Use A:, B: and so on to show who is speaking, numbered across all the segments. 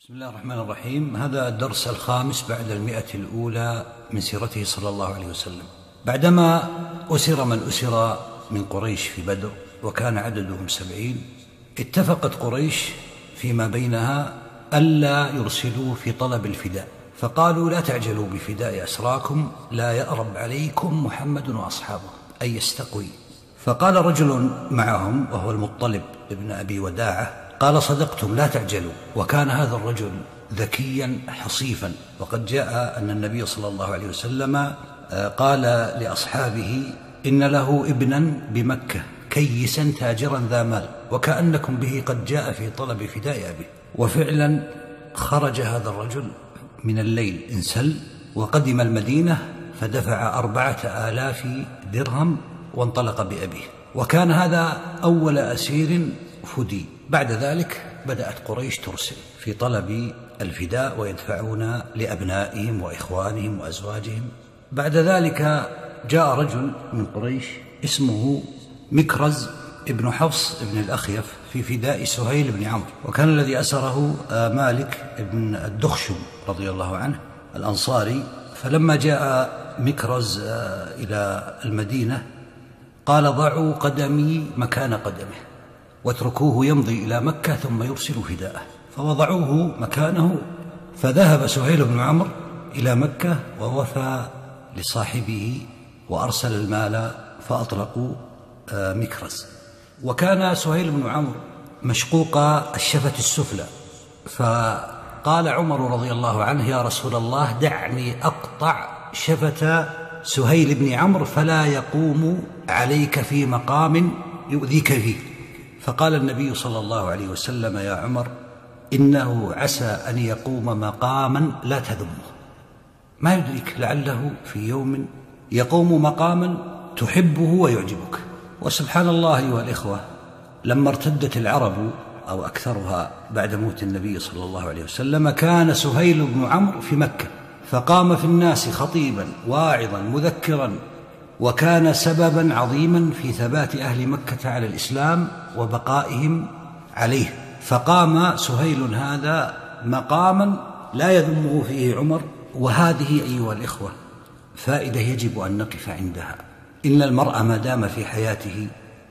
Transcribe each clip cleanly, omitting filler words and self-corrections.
A: بسم الله الرحمن الرحيم. هذا الدرس الخامس بعد 100 الأولى من سيرته صلى الله عليه وسلم. بعدما أسر من أسر من قريش في بدر وكان عددهم 70، اتفقت قريش فيما بينها ألا يرسلوا في طلب الفداء، فقالوا: لا تعجلوا بفداء أسراكم، لا يأرب عليكم محمد وأصحابه، أي يستقوي. فقال رجل معهم وهو المطلب ابن أبي وداعة: قال: صدقتم، لا تعجلوا. وكان هذا الرجل ذكيا حصيفا، وقد جاء أن النبي صلى الله عليه وسلم قال لأصحابه: إن له ابنا بمكة كيسا تاجرا ذا مال، وكأنكم به قد جاء في طلب فداء أبيه. وفعلا خرج هذا الرجل من الليل انسل وقدم المدينة، فدفع 4000 درهم وانطلق بأبيه، وكان هذا أول أسير فدي. بعد ذلك بدأت قريش ترسل في طلب الفداء ويدفعون لأبنائهم وإخوانهم وأزواجهم. بعد ذلك جاء رجل من قريش اسمه مكرز ابن حفص ابن الأخيف في فداء سهيل بن عمرو، وكان الذي أسره مالك ابن الدخشم رضي الله عنه الأنصاري. فلما جاء مكرز إلى المدينة قال: ضعوا قدمي مكان قدمه واتركوه يمضي إلى مكة ثم يرسل فداءه. فوضعوه مكانه، فذهب سهيل بن عمرو إلى مكة ووفى لصاحبه وأرسل المال، فأطلقوا مكرز. وكان سهيل بن عمرو مشقوق الشفة السفلى، فقال عمر رضي الله عنه: يا رسول الله، دعني أقطع شفة سهيل بن عمرو فلا يقوم عليك في مقام يؤذيك فيه. فقال النبي صلى الله عليه وسلم: يا عمر، إنه عسى أن يقوم مقاما لا تذمه، ما يدريك، لعله في يوم يقوم مقاما تحبه ويعجبك. وسبحان الله أيها الإخوة، لما ارتدت العرب أو أكثرها بعد موت النبي صلى الله عليه وسلم، كان سهيل بن عمرو في مكة، فقام في الناس خطيبا واعظا مذكرا، وكان سببا عظيما في ثبات أهل مكة على الإسلام وبقائهم عليه. فقام سهيل هذا مقاما لا يذمه فيه عمر. وهذه أيها الإخوة فائدة يجب أن نقف عندها. إن المرء ما دام في حياته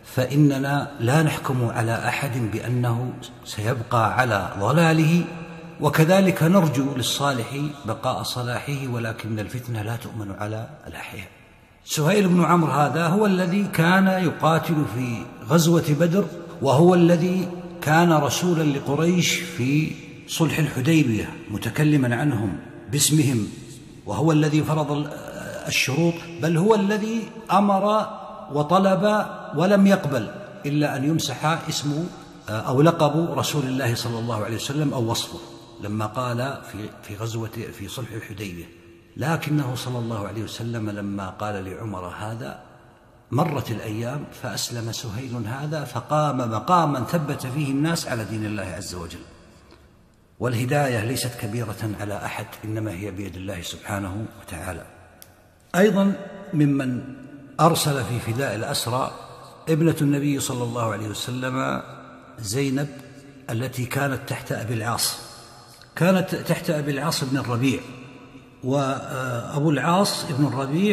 A: فإننا لا نحكم على أحد بأنه سيبقى على ضلاله، وكذلك نرجو للصالح بقاء صلاحه، ولكن الفتنة لا تؤمن على الأحياء. سهيل بن عمرو هذا هو الذي كان يقاتل في غزوة بدر، وهو الذي كان رسولا لقريش في صلح الحديبية متكلما عنهم باسمهم، وهو الذي فرض الشروط، بل هو الذي أمر وطلب ولم يقبل إلا أن يمسح اسم أو لقب رسول الله صلى الله عليه وسلم أو وصفه لما قال في صلح الحديبية. لكنه صلى الله عليه وسلم لما قال لعمر هذا، مرت الأيام فأسلم سهيل هذا، فقام مقاما ثبت فيه الناس على دين الله عز وجل. والهداية ليست كبيرة على أحد، إنما هي بيد الله سبحانه وتعالى. أيضا ممن أرسل في فداء الأسرى ابنة النبي صلى الله عليه وسلم زينب، التي كانت تحت أبي العاص، كانت تحت أبي العاص بن الربيع. وأبو العاص بن الربيع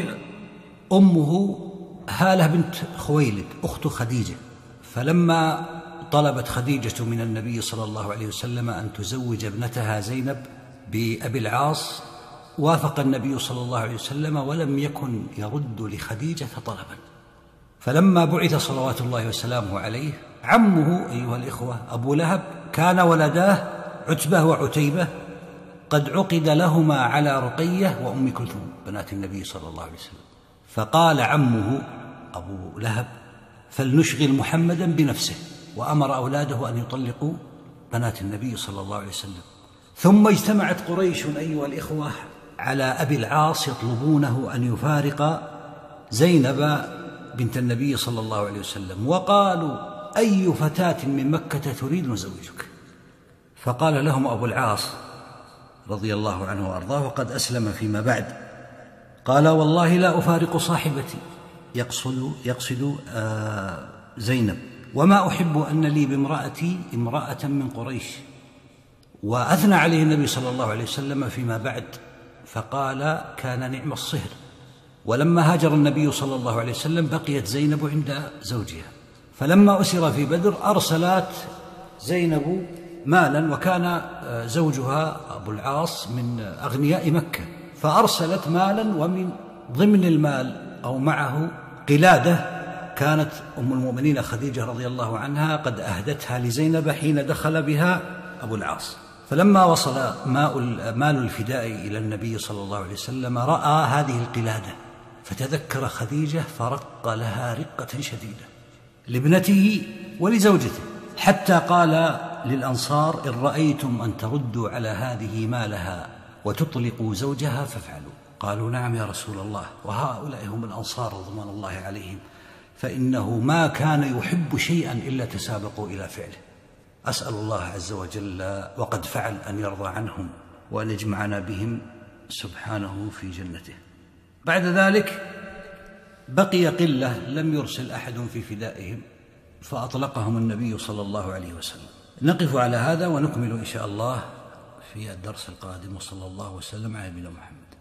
A: أمه هالة بنت خويلد أخت خديجة. فلما طلبت خديجة من النبي صلى الله عليه وسلم أن تزوج ابنتها زينب بأبي العاص، وافق النبي صلى الله عليه وسلم ولم يكن يرد لخديجة طلبا. فلما بعث صلوات الله وسلامه عليه، عمه أيها الإخوة أبو لهب كان ولداه عتبة وعتيبة قد عقد لهما على رقية وأم كلثوم بنات النبي صلى الله عليه وسلم. فقال عمه أبو لهب: فلنشغل محمدا بنفسه، وأمر أولاده أن يطلقوا بنات النبي صلى الله عليه وسلم. ثم اجتمعت قريش أيها الإخوة على أبي العاص يطلبونه أن يفارق زينب بنت النبي صلى الله عليه وسلم، وقالوا: أي فتاة من مكة تريد نزوجك؟ فقال لهم أبو العاص رضي الله عنه وأرضاه، وقد أسلم فيما بعد، قال: والله لا أفارق صاحبتي، يقصد زينب، وما أحب أن لي بامرأتي امرأة من قريش، وأثنى عليه النبي صلى الله عليه وسلم فيما بعد فقال: كان نعم الصهر. ولما هاجر النبي صلى الله عليه وسلم بقيت زينب عند زوجها، فلما أسر في بدر أرسلت زينب مالا، وكان زوجها أبو العاص من أغنياء مكة، فأرسلت مالا، ومن ضمن المال أو معه قلادة كانت أم المؤمنين خديجة رضي الله عنها قد أهدتها لزينب حين دخل بها أبو العاص. فلما وصل مال الفداء إلى النبي صلى الله عليه وسلم رأى هذه القلادة فتذكر خديجة فرق لها رقة شديدة لابنته ولزوجته، حتى قال للأنصار: إن رأيتم أن تردوا على هذه مالها وتطلقوا زوجها فافعلوا. قالوا: نعم يا رسول الله. وهؤلاء هم الأنصار رضوان الله عليهم، فإنه ما كان يحب شيئا إلا تسابقوا إلى فعله. أسأل الله عز وجل وقد فعل أن يرضى عنهم وأن يجمعنا بهم سبحانه في جنته. بعد ذلك بقي قلة لم يرسل أحد في فدائهم، فأطلقهم النبي صلى الله عليه وسلم. نقف على هذا ونكمل إن شاء الله في الدرس القادم، وصلى الله وسلم على نبينا محمد.